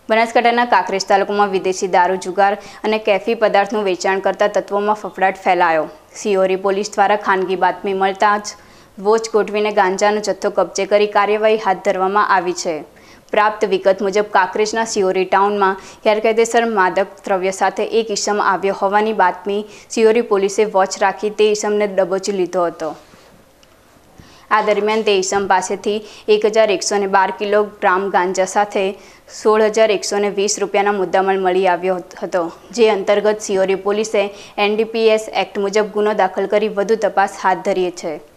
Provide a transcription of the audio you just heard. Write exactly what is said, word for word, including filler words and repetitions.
બનાસકાંઠાના કાંકરેજ તાલુકામાં વિદેશી દારૂ જુગાર અને કેફી પદાર્થનું વેચાણ કરતા તત્વોમાં ફફડાટ ફેલાયો। સિયોરી પોલીસ દ્વારા ખાનગી બાતમી મળતા જ વોચ ગોઠવીને ગાંજાનો જથ્થો કબજે કરી કાર્યવાહી હાથ ધરવામાં આવી છે। પ્રાપ્ત વિગત મુજબ કાંકરેજના સિયોરી ટાઉનમાં ગેરકાયદેસર માદક દ્રવ્ય સાથે એક ઈસમ આવ્યો હોવાની બાતમી સિયોરી પોલીસે વોચ રાખી તે ઈસમને દબોચી લીધો હતો। આ દરમિયાન તે ઈસમ પાસેથી એક હજાર એકસો ને બાર કિલોગ્રામ ગાંજા સાથે સોળ હજાર એકસો ને વીસ રૂપિયાના મુદ્દામાલ મળી આવ્યો હતો, જે અંતર્ગત સિયોરી પોલીસે N D P S act મુજબ ગુનો દાખલ કરી વધુ તપાસ હાથ ધરી છે।